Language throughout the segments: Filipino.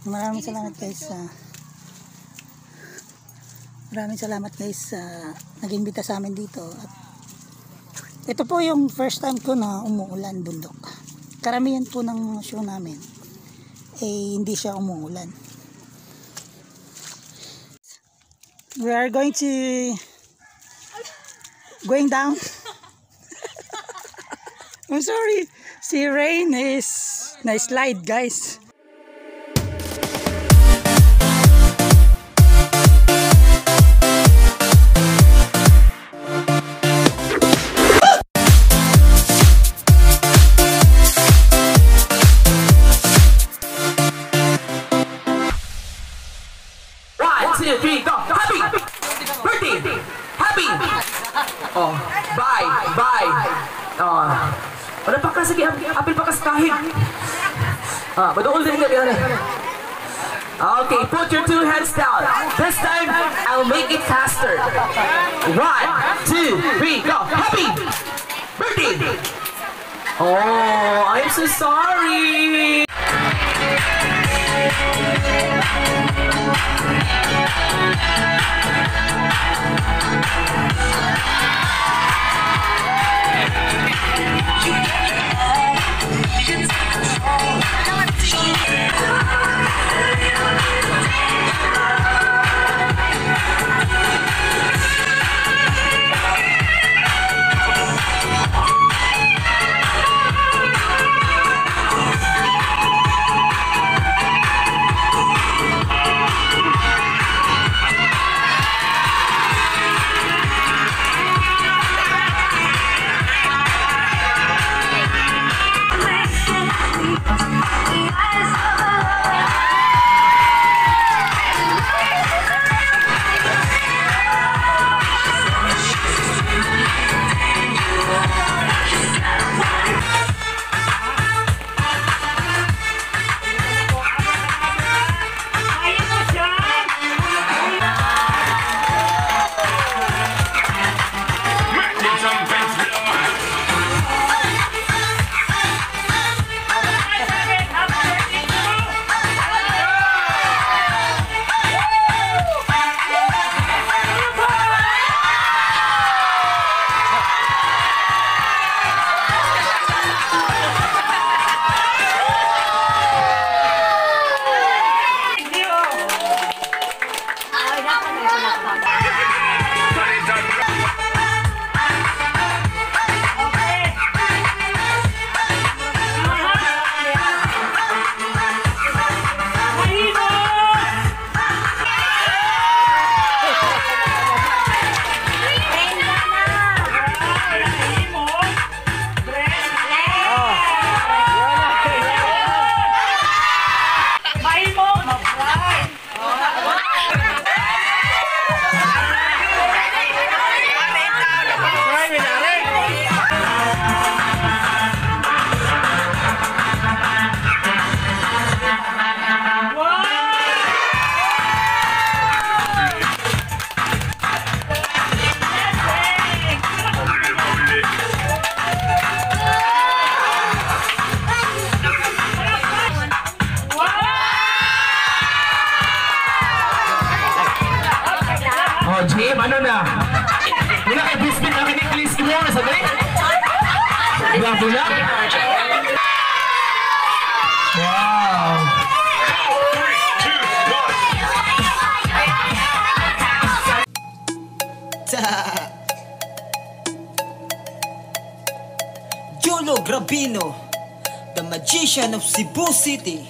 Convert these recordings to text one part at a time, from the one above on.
Maraming salamat guys sa nag-imbita sa amin dito. At ito po yung first time ko na umuulan bundok. Karamihan po ng show namin hindi siya umuulan. We are going down. I'm sorry. Si Rain is na-slide guys. Oh, bye. Wala pa ka, sige, apil pa ka sa kahig. Maduol din gabi. Okay, put your 2 hands down. This time, I'll make it faster. 1, 2, 3, go. Happy birthday! Oh, I'm so sorry. Jim, ano na? Wala kay biscuit na kiniklis mo na sabi? Wala? Wow! Jolo Grabino, the magician of Cebu City.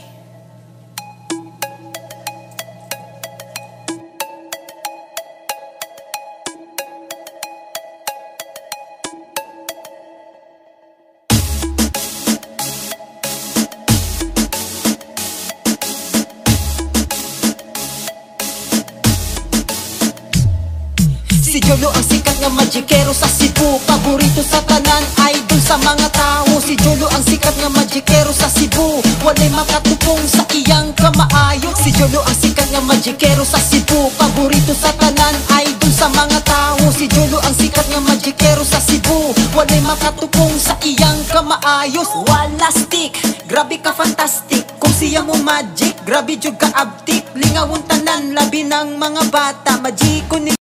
Si Jolo ang sikat nga magikero sa Cebu, paborito sa tanan, idol sa mga tao. Si Jolo ang sikat nga magikero sa Cebu, walay makatupong sa iyang kamaayo. Si Jolo ang sikat nga magikero sa Cebu, paborito sa tanan, idol sa mga tao. Si Jolo ang sikat nga magikero sa Cebu, walay makatupong sa iyang kamaayos. Wala stick, grabe ka fantastic, kung siya mo magic Grabe jud ka abtik, lingawon tanan, labi ng mga bata. Majiko ni